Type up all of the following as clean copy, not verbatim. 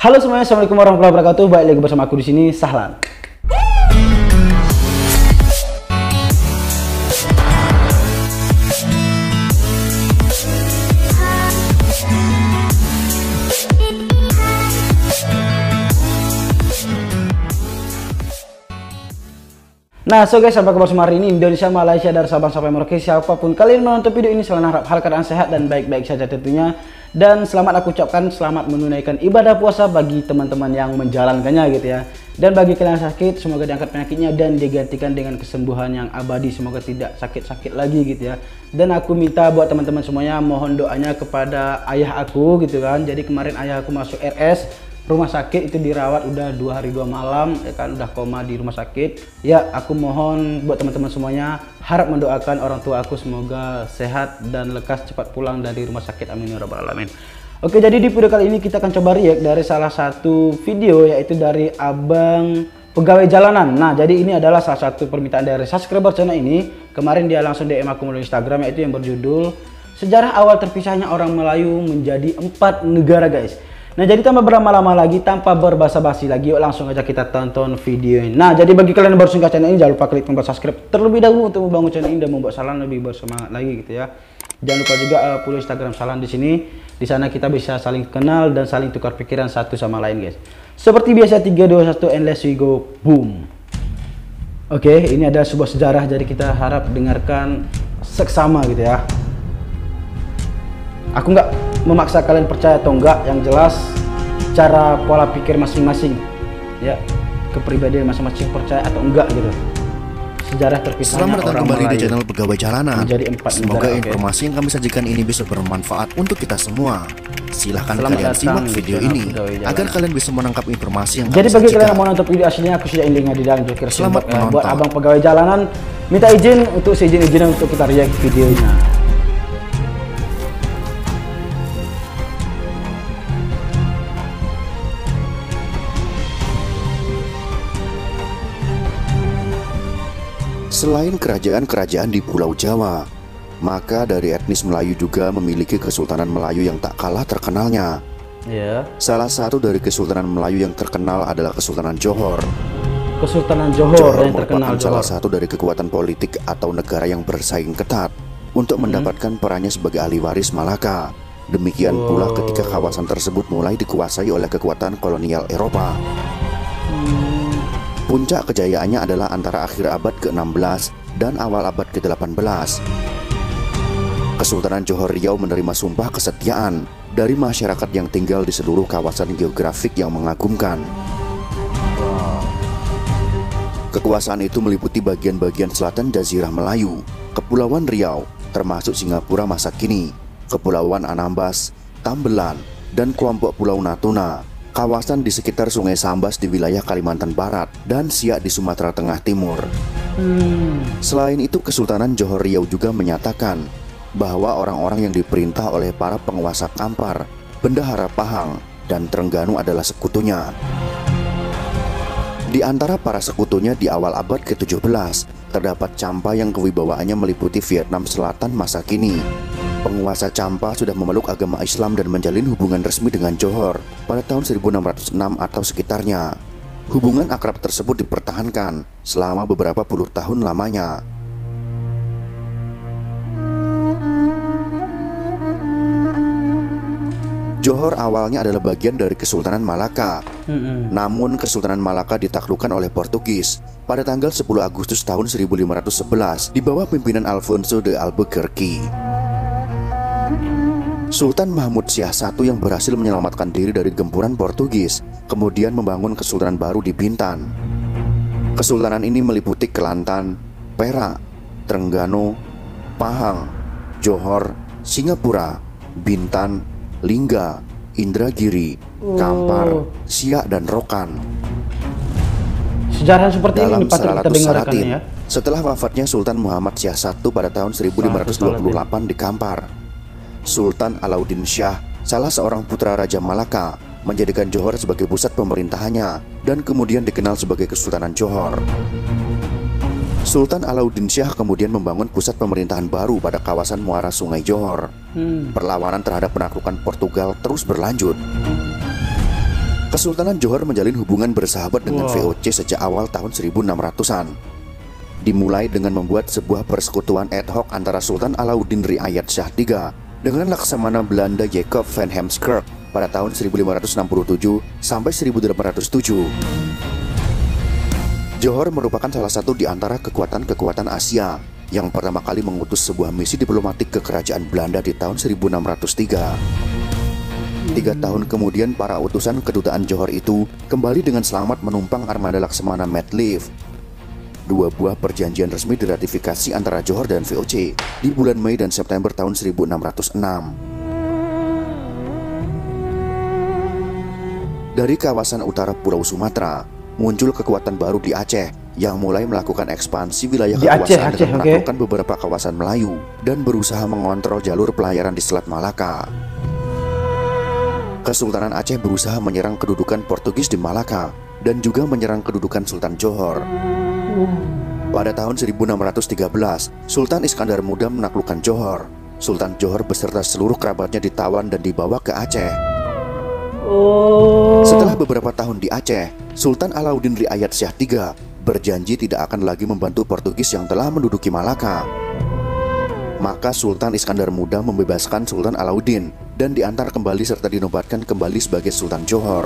Halo semuanya, assalamualaikum warahmatullahi wabarakatuh. Balik lagi bersama aku di sini, Sahlan. Nah, so guys, sampai kabar hari ini Indonesia, Malaysia, dari Sabang sampai Merauke, siapapun kalian menonton video ini, selalu harap hal keadaan sehat dan baik-baik saja tentunya. Dan selamat aku ucapkan selamat menunaikan ibadah puasa bagi teman-teman yang menjalankannya gitu ya. Dan bagi kalian yang sakit, semoga diangkat penyakitnya dan digantikan dengan kesembuhan yang abadi. Semoga tidak sakit-sakit lagi gitu ya. Dan aku minta buat teman-teman semuanya, mohon doanya kepada ayah aku gitu kan. Jadi kemarin ayah aku masuk RS rumah sakit, itu dirawat udah 2 hari 2 malam ya kan, udah koma di rumah sakit ya. Aku mohon buat teman-teman semuanya, harap mendoakan orang tua aku semoga sehat dan lekas cepat pulang dari rumah sakit, amin ya rabbal alamin. Oke, jadi di video kali ini kita akan coba react dari salah satu video, yaitu dari abang pegawai jalanan. Nah, jadi ini adalah salah satu permintaan dari subscriber channel ini. Kemarin dia langsung DM aku melalui Instagram, yaitu yang berjudul Sejarah Awal Terpisahnya Orang Melayu Menjadi 4 Negara guys. Nah, jadi tanpa berlama-lama lagi, tanpa berbasa-basi lagi, yuk langsung aja kita tonton video ini. Nah, jadi bagi kalian yang baru singgah channel ini, jangan lupa klik tombol subscribe terlebih dahulu untuk membangun channel ini dan membuat Sahlan lebih bersemangat lagi gitu ya. Jangan lupa juga follow Instagram Sahlan di sini. Di sana kita bisa saling kenal dan saling tukar pikiran satu sama lain guys. Seperti biasa, 3, 2, 1 and let's we go, boom. Oke, ini ada sebuah sejarah, jadi kita harap dengarkan seksama gitu ya. Aku nggak memaksa kalian percaya atau enggak, yang jelas cara pola pikir masing-masing ya, kepribadian masing-masing percaya atau enggak gitu. Sejarah terpisahnya Selamat datang orang kembali Melayu di channel Pegawai Jalanan. menjadi 4 Semoga negara. informasi yang kami sajikan ini bisa bermanfaat untuk kita semua. Silahkan Selamat kalian datang simak di video channel ini Pegawai Jalanan. agar kalian bisa menangkap informasi yang Jadi kami bagi kalian sajikan. yang mau nonton video aslinya, aku sudah link di dalam deskripsi. Selamat Buat menonton. abang pegawai jalanan, minta izin untuk seizin-izinan untuk kita react videonya. Selain kerajaan-kerajaan di Pulau Jawa, maka dari etnis Melayu juga memiliki Kesultanan Melayu yang tak kalah terkenalnya. Ya, Salah satu dari Kesultanan Melayu yang terkenal adalah Kesultanan Johor. Kesultanan Johor yang terkenal. merupakan salah satu dari kekuatan politik atau negara yang bersaing ketat untuk mendapatkan perannya sebagai ahli waris Malaka. Demikian pula ketika kawasan tersebut mulai dikuasai oleh kekuatan kolonial Eropa. Puncak kejayaannya adalah antara akhir abad ke-16 dan awal abad ke-18. Kesultanan Johor Riau menerima sumpah kesetiaan dari masyarakat yang tinggal di seluruh kawasan geografik yang mengagumkan. Kekuasaan itu meliputi bagian-bagian selatan Jazirah Melayu, Kepulauan Riau, termasuk Singapura masa kini, Kepulauan Anambas, Tambelan, dan kelompok Pulau Natuna, kawasan di sekitar Sungai Sambas di wilayah Kalimantan Barat, dan Siak di Sumatera Tengah Timur. Selain itu, Kesultanan Johor Riau juga menyatakan bahwa orang-orang yang diperintah oleh para penguasa Kampar, Bendahara Pahang, dan Trengganu adalah sekutunya. Di antara para sekutunya di awal abad ke-17, terdapat Champa yang kewibawaannya meliputi Vietnam Selatan masa kini. Penguasa Champa sudah memeluk agama Islam dan menjalin hubungan resmi dengan Johor pada tahun 1606 atau sekitarnya. Hubungan akrab tersebut dipertahankan selama beberapa puluh tahun lamanya. Johor awalnya adalah bagian dari Kesultanan Malaka. Namun Kesultanan Malaka ditaklukkan oleh Portugis pada tanggal 10 Agustus tahun 1511 di bawah pimpinan Alfonso de Albuquerque. Sultan Mahmud Syah I yang berhasil menyelamatkan diri dari gempuran Portugis kemudian membangun kesultanan baru di Bintan. Kesultanan ini meliputi Kelantan, Perak, Trengganu, Pahang, Johor, Singapura, Bintan, Lingga, Indragiri, Kampar, Siak, dan Rokan. sejarah seperti ini Dalam patut kita Salalatus dengarkan Salatin, ya. setelah wafatnya Sultan Muhammad Syah I pada tahun 1528 di Kampar, Sultan Alauddin Shah, salah seorang putra Raja Malaka, menjadikan Johor sebagai pusat pemerintahannya dan kemudian dikenal sebagai Kesultanan Johor. Sultan Alauddin Shah kemudian membangun pusat pemerintahan baru pada kawasan muara Sungai Johor. Perlawanan terhadap penaklukan Portugal terus berlanjut. Kesultanan Johor menjalin hubungan bersahabat dengan VOC sejak awal tahun 1600-an. Dimulai dengan membuat sebuah persekutuan ad hoc antara Sultan Alauddin Riayat Shah III dengan Laksamana Belanda Jacob van Heemskerk pada tahun 1567 sampai 1807. Johor merupakan salah satu di antara kekuatan-kekuatan Asia yang pertama kali mengutus sebuah misi diplomatik ke kerajaan Belanda di tahun 1603. 3 tahun kemudian, para utusan kedutaan Johor itu kembali dengan selamat menumpang armada Laksamana Medliv. 2 buah perjanjian resmi diratifikasi antara Johor dan VOC di bulan Mei dan September tahun 1606. Dari kawasan utara Pulau Sumatera, muncul kekuatan baru di Aceh yang mulai melakukan ekspansi wilayah kekuasaan dengan menaklukkan beberapa kawasan Melayu dan berusaha mengontrol jalur pelayaran di Selat Malaka. Kesultanan Aceh berusaha menyerang kedudukan Portugis di Malaka dan juga menyerang kedudukan Sultan Johor. Pada tahun 1613, Sultan Iskandar Muda menaklukkan Johor. Sultan Johor beserta seluruh kerabatnya ditawan dan dibawa ke Aceh. Setelah beberapa tahun di Aceh, Sultan Alauddin Riayat Shah III berjanji tidak akan lagi membantu Portugis yang telah menduduki Malaka. Maka Sultan Iskandar Muda membebaskan Sultan Alauddin dan diantar kembali serta dinobatkan kembali sebagai Sultan Johor.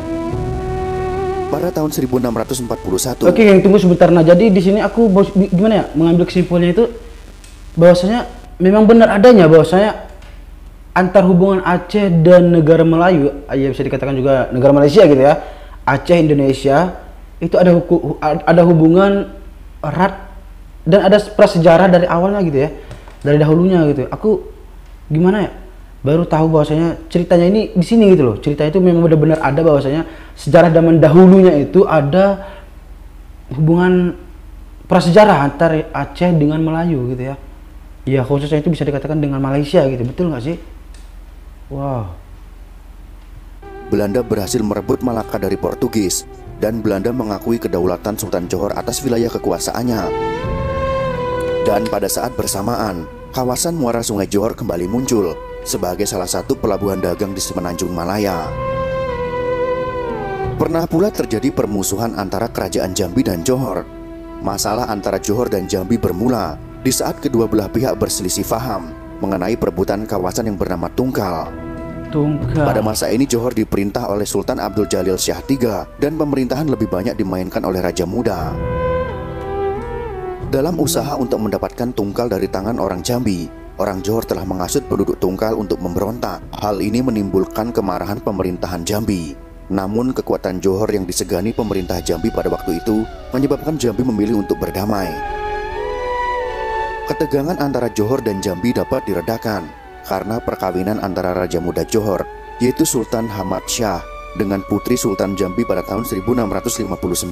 Pada tahun 1641. Oke, yang tunggu sebentar. Nah, jadi di sini aku gimana ya mengambil kesimpulannya itu bahwasanya memang benar adanya bahwasanya antar hubungan Aceh dan negara Melayu, ya bisa dikatakan juga negara Malaysia gitu ya. Aceh Indonesia itu ada hubungan erat dan ada prasejarah dari awalnya gitu ya. Dari dahulunya gitu. Aku gimana ya? Baru tahu bahwasanya ceritanya ini di sini gitu loh. Cerita itu memang benar-benar ada bahwasanya sejarah zaman dahulunya itu ada hubungan prasejarah antara Aceh dengan Melayu gitu ya. Ya khususnya itu bisa dikatakan dengan Malaysia gitu. Betul nggak sih? Wow. Belanda berhasil merebut Malaka dari Portugis dan Belanda mengakui kedaulatan Sultan Johor atas wilayah kekuasaannya. Dan pada saat bersamaan, kawasan muara Sungai Johor kembali muncul sebagai salah satu pelabuhan dagang di Semenanjung Malaya. Pernah pula terjadi permusuhan antara kerajaan Jambi dan Johor. Masalah antara Johor dan Jambi bermula di saat kedua belah pihak berselisih paham mengenai perebutan kawasan yang bernama Tungkal. Pada masa ini Johor diperintah oleh Sultan Abdul Jalil Shah III dan pemerintahan lebih banyak dimainkan oleh Raja Muda. Dalam usaha untuk mendapatkan Tungkal dari tangan orang Jambi, orang Johor telah mengasut penduduk Tungkal untuk memberontak. Hal ini menimbulkan kemarahan pemerintahan Jambi. Namun kekuatan Johor yang disegani pemerintah Jambi pada waktu itu menyebabkan Jambi memilih untuk berdamai. Ketegangan antara Johor dan Jambi dapat diredakan karena perkawinan antara Raja Muda Johor, yaitu Sultan Hamad Shah, dengan putri Sultan Jambi pada tahun 1659.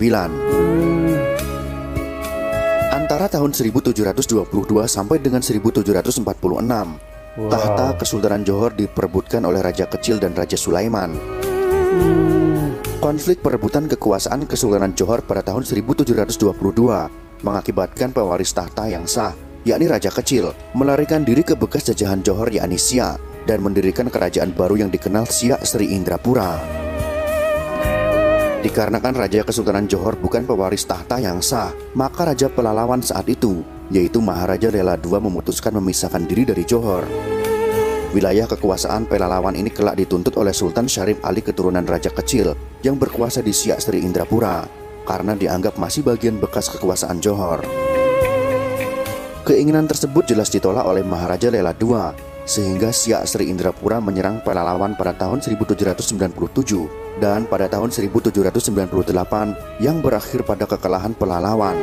Antara tahun 1722 sampai dengan 1746, tahta Kesultanan Johor diperebutkan oleh Raja Kecil dan Raja Sulaiman. Konflik perebutan kekuasaan Kesultanan Johor pada tahun 1722 mengakibatkan pewaris tahta yang sah, yakni Raja Kecil, melarikan diri ke bekas jajahan Johor yakni Siak dan mendirikan kerajaan baru yang dikenal Siak Sri Indrapura. Dikarenakan Raja Kesultanan Johor bukan pewaris tahta yang sah, maka Raja Pelalawan saat itu, yaitu Maharaja Lela II, memutuskan memisahkan diri dari Johor. Wilayah kekuasaan Pelalawan ini kelak dituntut oleh Sultan Syarif Ali keturunan Raja Kecil yang berkuasa di Siak Sri Indrapura karena dianggap masih bagian bekas kekuasaan Johor. Keinginan tersebut jelas ditolak oleh Maharaja Lela II, sehingga Siak Sri Indrapura menyerang Pelalawan pada tahun 1797 dan pada tahun 1798 yang berakhir pada kekalahan Pelalawan.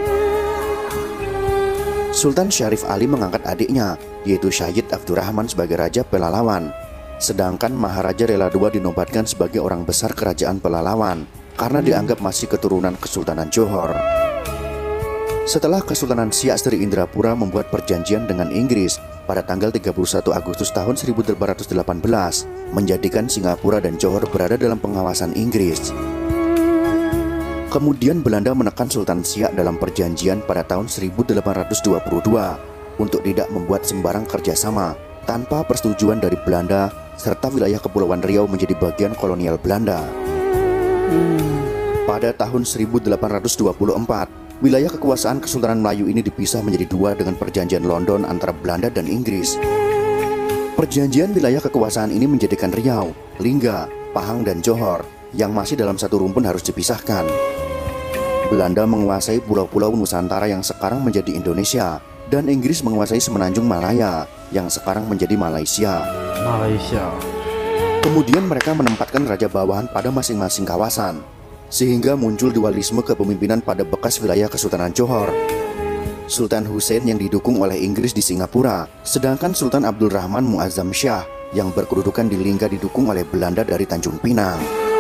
Sultan Syarif Ali mengangkat adiknya, yaitu Syahid Abdurrahman, sebagai Raja Pelalawan, sedangkan Maharaja Lela II dinobatkan sebagai orang besar kerajaan Pelalawan karena dianggap masih keturunan Kesultanan Johor. Setelah Kesultanan Siak Sri Indrapura membuat perjanjian dengan Inggris pada tanggal 31 Agustus tahun 1818, menjadikan Singapura dan Johor berada dalam pengawasan Inggris. Kemudian Belanda menekan Sultan Siak dalam perjanjian pada tahun 1822 untuk tidak membuat sembarang kerjasama tanpa persetujuan dari Belanda, serta wilayah Kepulauan Riau menjadi bagian kolonial Belanda. Pada tahun 1824, wilayah kekuasaan Kesultanan Melayu ini dipisah menjadi dua dengan perjanjian London antara Belanda dan Inggris. Perjanjian wilayah kekuasaan ini menjadikan Riau, Lingga, Pahang, dan Johor yang masih dalam satu rumpun harus dipisahkan. Belanda menguasai pulau-pulau Nusantara yang sekarang menjadi Indonesia, dan Inggris menguasai semenanjung Malaya yang sekarang menjadi Malaysia. Kemudian mereka menempatkan raja bawahan pada masing-masing kawasan, sehingga muncul dualisme kepemimpinan pada bekas wilayah Kesultanan Johor. Sultan Hussein yang didukung oleh Inggris di Singapura, sedangkan Sultan Abdul Rahman Muazzam Shah yang berkedudukan di Lingga didukung oleh Belanda dari Tanjung Pinang.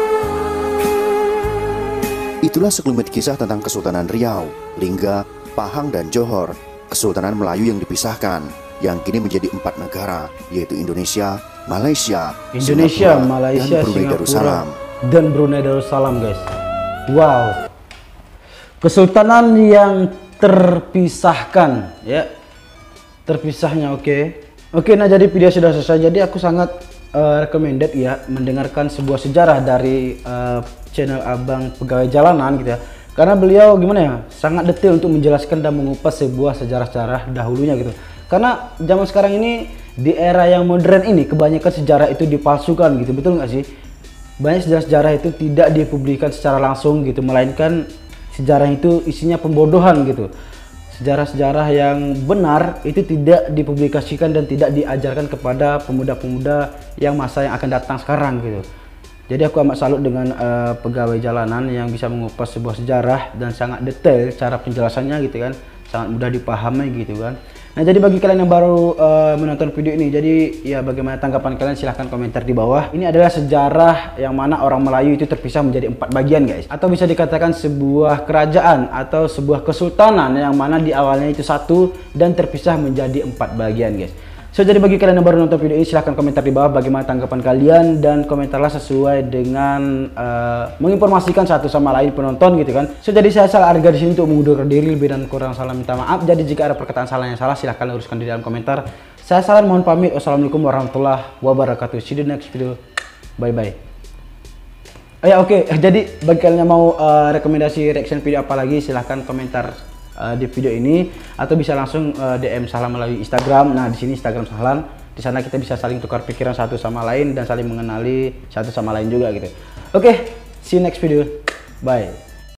Itulah sekelumit kisah tentang Kesultanan Riau, Lingga, Pahang, dan Johor, Kesultanan Melayu yang dipisahkan, yang kini menjadi 4 negara, yaitu Indonesia, Malaysia, Malaysia, dan Brunei Darussalam. Dan Brunei Darussalam, guys. Wow, kesultanan yang terpisahkan, ya, terpisahnya. Oke, nah jadi video sudah selesai. Jadi aku sangat recommended ya mendengarkan sebuah sejarah dari channel Abang Pegawai Jalanan gitu ya, karena beliau gimana ya, sangat detail untuk menjelaskan dan mengupas sebuah sejarah-sejarah dahulunya gitu. Karena zaman sekarang ini di era yang modern ini kebanyakan sejarah itu dipalsukan gitu, betul nggak sih? Banyak sejarah-sejarah itu tidak dipublikasikan secara langsung gitu, melainkan sejarah itu isinya pembodohan gitu. Sejarah-sejarah yang benar itu tidak dipublikasikan dan tidak diajarkan kepada pemuda-pemuda yang masa yang akan datang sekarang gitu. Jadi aku amat salut dengan pegawai jalanan yang bisa mengupas sebuah sejarah dan sangat detail cara penjelasannya gitu kan, sangat mudah dipahami gitu kan. Nah jadi bagi kalian yang baru menonton video ini, jadi ya bagaimana tanggapan kalian, silahkan komentar di bawah. Ini adalah sejarah yang mana orang Melayu itu terpisah menjadi 4 bagian guys, atau bisa dikatakan sebuah kerajaan atau sebuah kesultanan yang mana di awalnya itu satu dan terpisah menjadi 4 bagian guys. So jadi bagi kalian yang baru nonton video ini, silahkan komentar di bawah bagaimana tanggapan kalian, dan komentarlah sesuai dengan menginformasikan satu sama lain penonton gitu kan. So jadi saya Salah Arga di sini untuk mengundurkan diri, lebih dan kurang salah minta maaf. Jadi jika ada perkataan salah yang salah, silahkan luruskan di dalam komentar. Saya Salah mohon pamit. Wassalamualaikum warahmatullahi wabarakatuh. See you the next video. Bye bye. Oh ya oke, jadi bagi kalian yang mau rekomendasi reaction video apa lagi, silahkan komentar di video ini, atau bisa langsung DM Sahlan melalui Instagram. Nah di sini Instagram Sahlan, di sana kita bisa saling tukar pikiran satu sama lain dan saling mengenali satu sama lain juga gitu. Oke, see you next video, bye.